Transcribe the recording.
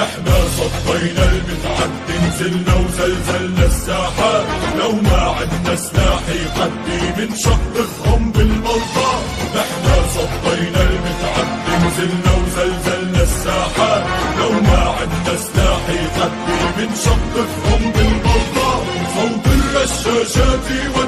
نحنا صدينا المتعدي، نزلنا وزلزلنا الساحات، لو ما عدنا سلاح يقدي بنشطفهم بالملطة. نحنا صدينا المتعدي، نزلنا وزلزلنا الساحات، لو ما عدنا سلاح يقدي بنشطفهم بالملطة. صوت الرشاشات